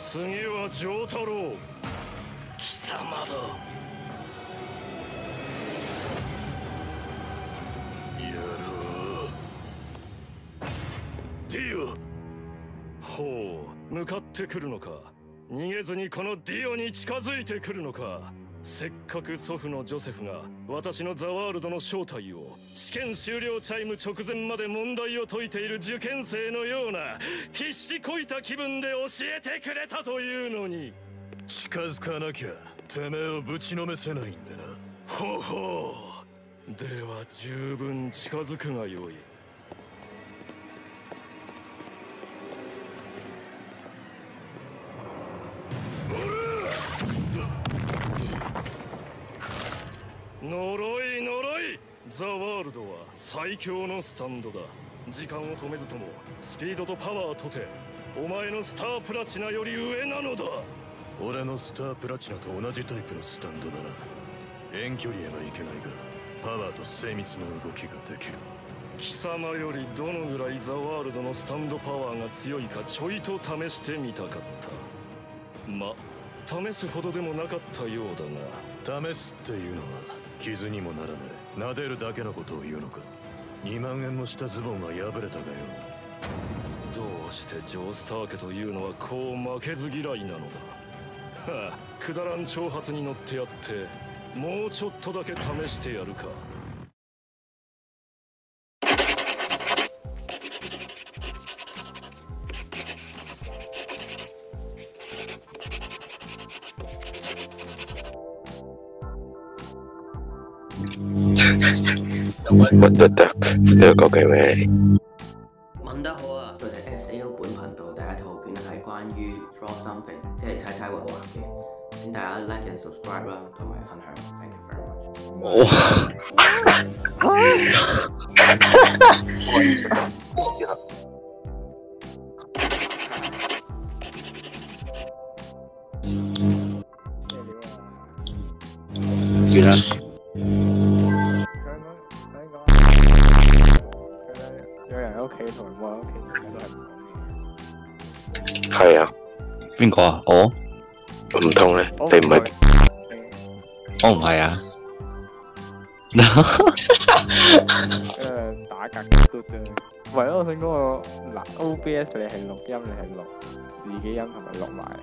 次は丈太郎。貴様だ。 やろう。ディオ。 ほう、向かってくるのか。逃げずにこのディオに近づいてくるのか。せっかく祖父のジョセフが私のザワールドの正体を試験終了チャイム直前まで問題を解いている受験生のような必死こいた気分で教えてくれたというのに。 近づかなきゃてめえをぶちのめせないんでな。 ほほう、では十分近づくがよい。呪い呪い。ザワールドは最強のスタンドだ。時間を止めずともスピードとパワーとてお前のスタープラチナより上なのだ。 俺のスタープラチナと同じタイプのスタンドだな。遠距離へはいけないがパワーと精密な動きができる。 貴様よりどのぐらいザワールドのスタンドパワーが強いかちょいと試してみたかった。ま、試すほどでもなかったようだが。試すっていうのは傷にもならねえ撫でるだけのことを言うのか。2万円もしたズボンが破れたがよ。 どうしてジョースター家というのはこう負けず嫌いなのだ。はあ、くだらん挑発に乗ってやってもうちょっとだけ試してやるか。 What the duck？ 呢個究竟咩？ 問得好啊！佢哋 SAO 本頻道第一套片係關於 Draw Something， 即係猜猜畫畫嘅。請大家 like and subscribe 啦，同埋分享。Thank you very much。 完啦。 有人喺屋企同我喺屋企，大家都係唔講嘢。 係啊，邊個啊？我唔通咧？你唔係？我唔係啊。 打格都啫。唔係咯，我想講個嗱 OBS 你係錄音，你係錄自己音同埋錄埋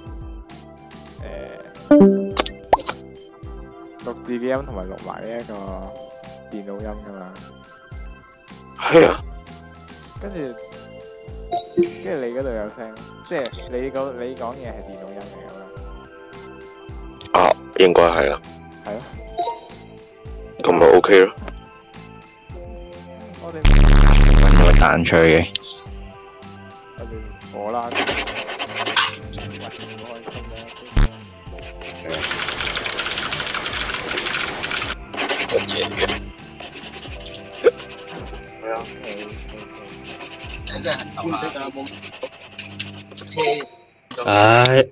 錄自己音同埋錄埋呢一個電腦音㗎嘛。 係啊。 跟住你嗰度有聲，即係你講嘢係電腦音嚟㗎嘛？ 啊，應該係啊。 係咯。 咁咪 OK 咯。 我哋揾個彈出嘅。 我啦。 乜嘢嘅？係啊。真係很頭唉，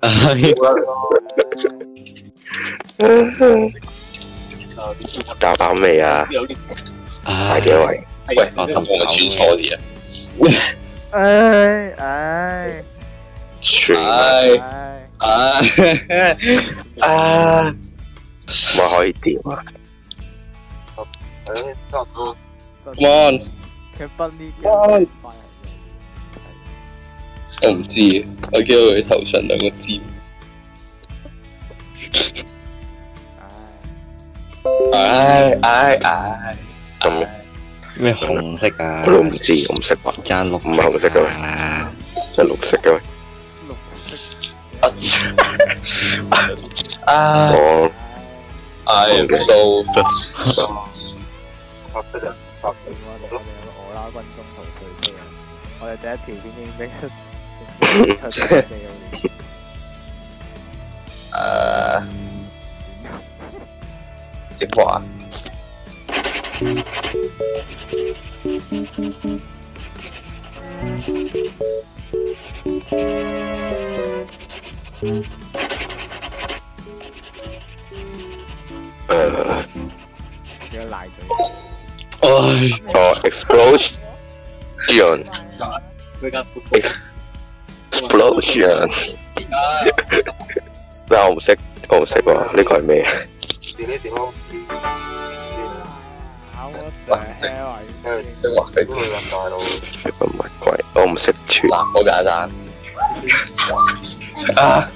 打飽未啊？快啲啊喂！喂，我心我咪串錯字啊！串咪可以點啊 ？Come on！ 佢崩啲嘅。 我唔知，我見到佢頭上兩個尖。咁咩紅色啊？我都唔知，我唔識畫。爭綠，唔係紅色嘅咩？真係綠色嘅咩？我I so 我啦，軍中逃退車，我哋第一條片已經俾出。 直播啊！explosion！ explosion！ 但我唔識，我唔識喎，呢個係咩啊？ 即係話佢都會咁大佬。 呢個乜鬼？我唔識串。 嗱，好簡單。啊！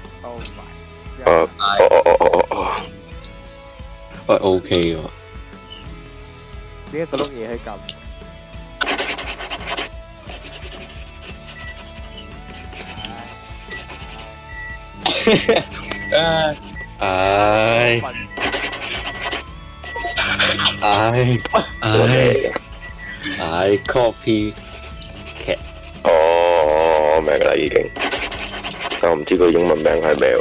喂 OK 喎。 點解嗰碌嘢喺咁？ I copy cat。哦，我明啦已經，但我唔知佢英文名係咩喎。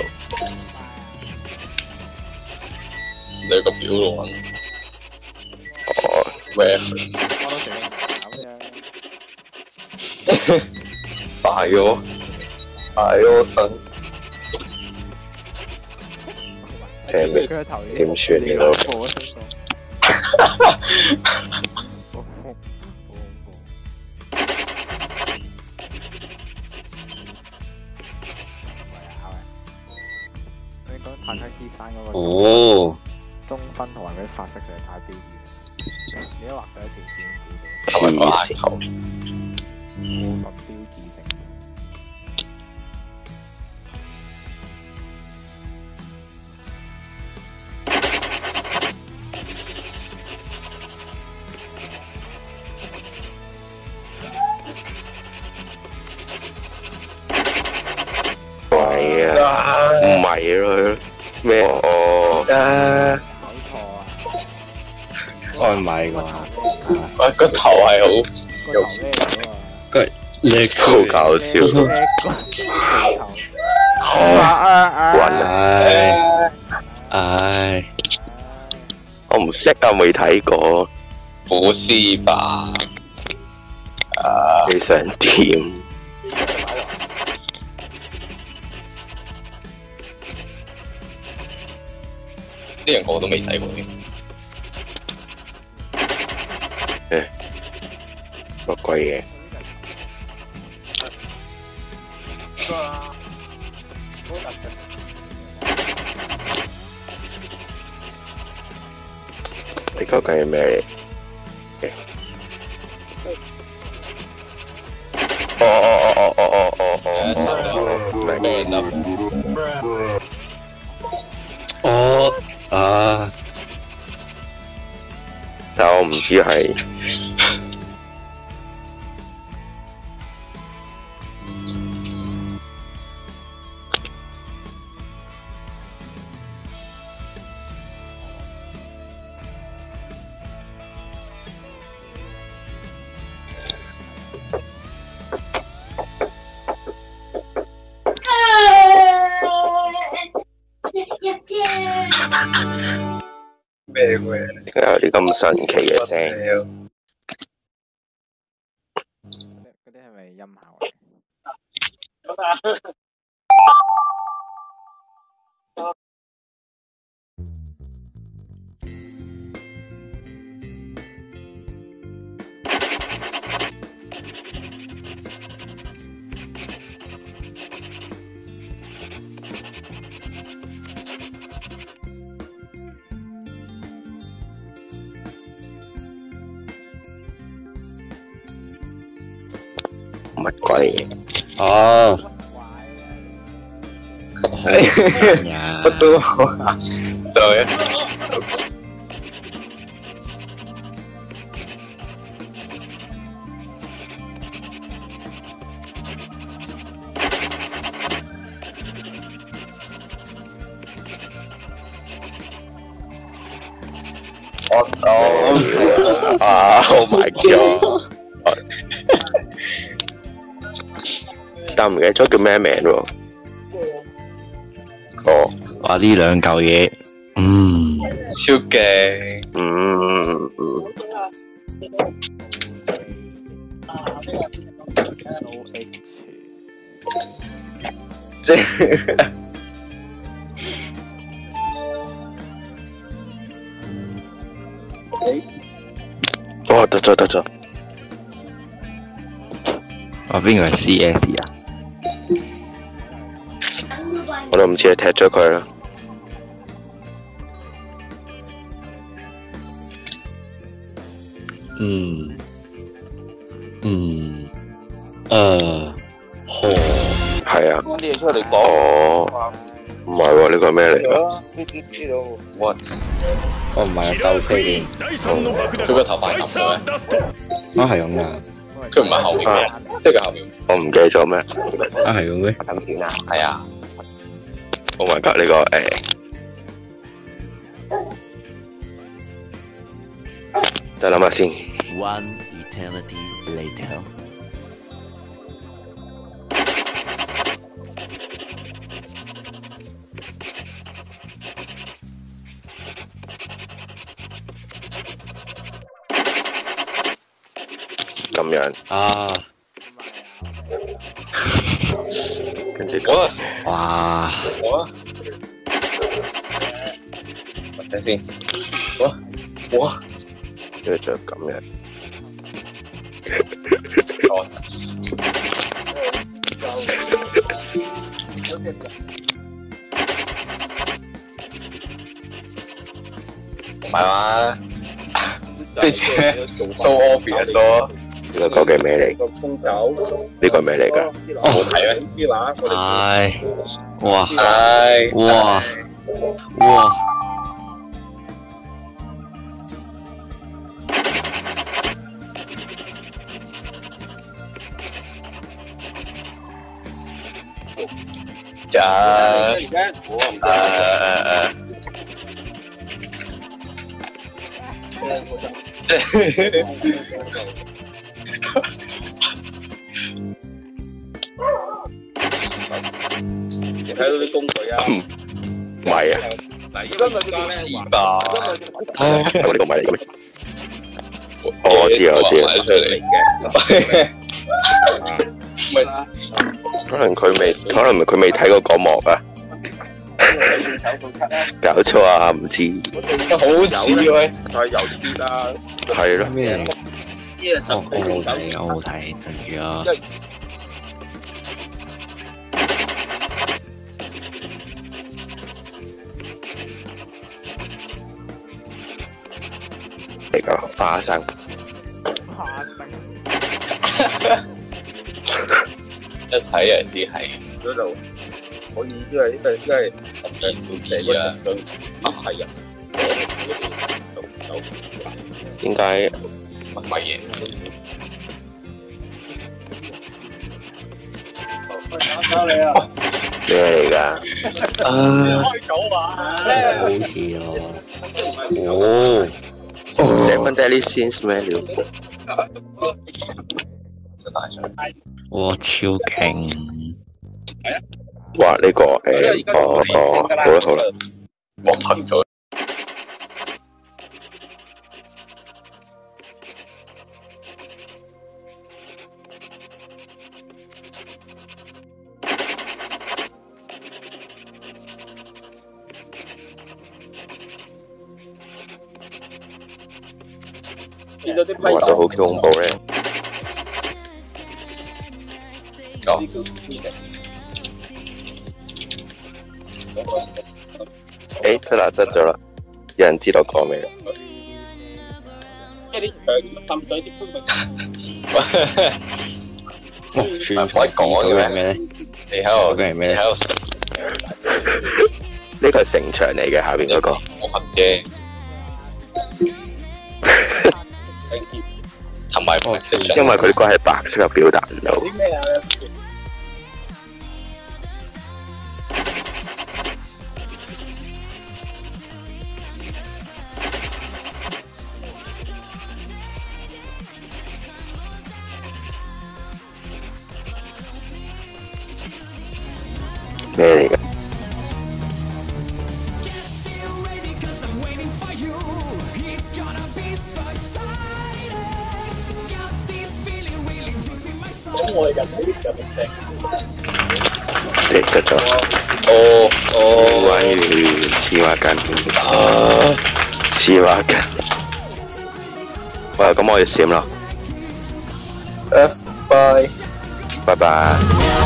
你個表咯。 哦。 咩？大咗，大咗神。 聽咩？點算呢個？ 你講坦克之山嗰個哦， 中分同埋佢發色實在太標誌啦！你一畫佢一條線估到， 係咪個額頭？ 過分標誌性。 係啊，唔係咯，咩？哦， 搞錯啊！ 開咪啩？ 喂，個頭係好個頭咩嚟啊？ 佢叻好搞笑。滾唉，我唔識啊，未睇過。 不是吧？ 你想點？ 呢樣我都未睇過添。 乜鬼嘢？你究竟係咩？ 咩人啊！但我唔知係。 咩嘅？ 點解有啲咁神奇嘅聲？ 嗰啲係咪音效乜鬼嘢？哦， 乜都好啊，就係我走啊 ！Oh my god！但唔記得咗叫咩名喎？哦，哇！呢兩嚿嘢， 超勁， 即係哦，得咗得咗。啊，邊個係 CS 啊？ 我都唔知係踢咗佢啦。 好。 係啊。 啲嘢出嚟講。 哦。唔係喎，呢個係咩嚟㗎？ 知道 what？ 我唔係鬥飛嘅， 佢個頭髮咁嘅咩？ 係咁噶， 佢唔係後面嘅，即係佢後面。 我唔記得咗咩？ 係咁咩？ 咁片啊？係啊。 Oh my god！呢個再諗下先。 One eternity later. 咁樣啊， 跟住哇， 睇先，哇， 跟住就咁樣。 唔係嘛？即係 so obvious 咯。 呢個究竟咩嚟？呢個係咩嚟㗎？ 冇睇咩？ 唉，哇， 唉， 哇，哇， 你睇到啲工具啊？ 唔係啊， 嗱，而家咪叫詞吧？ 我呢個唔係嚟嘅咩？我知啊，我知啊。 出嚟嘅， 可能佢未睇過嗰幕啊。搞錯啊，唔知。 好似喂，係油啲啦。 係咯。 咩嚟？我冇睇，我冇睇，對唔住啊。 嚟個花生。 一睇就知係嗰度可以，因為十二小姐啊，係啊， 點解乜鬼嘢？ 咩嚟㗎？ 好似哦。 7 Deadly Sins 咩料？ 哇，超勁！ 哇！呢個好啦好啦， 我噴咗。 我話都好恐怖咧。 哦。 得啦，得咗啦，有人知道講咩？ 全部可以講嘅咩咧？ 你喺度， 係咩咧？ 呢個係城牆嚟嘅，下邊嗰個。 我問啫。同埋， 因為佢嗰係白色嘅表達唔到。咩嚟㗎？得咗。關於黐孖筋。黐孖筋。喂，咁我哋閃啦。 拜拜。 拜拜。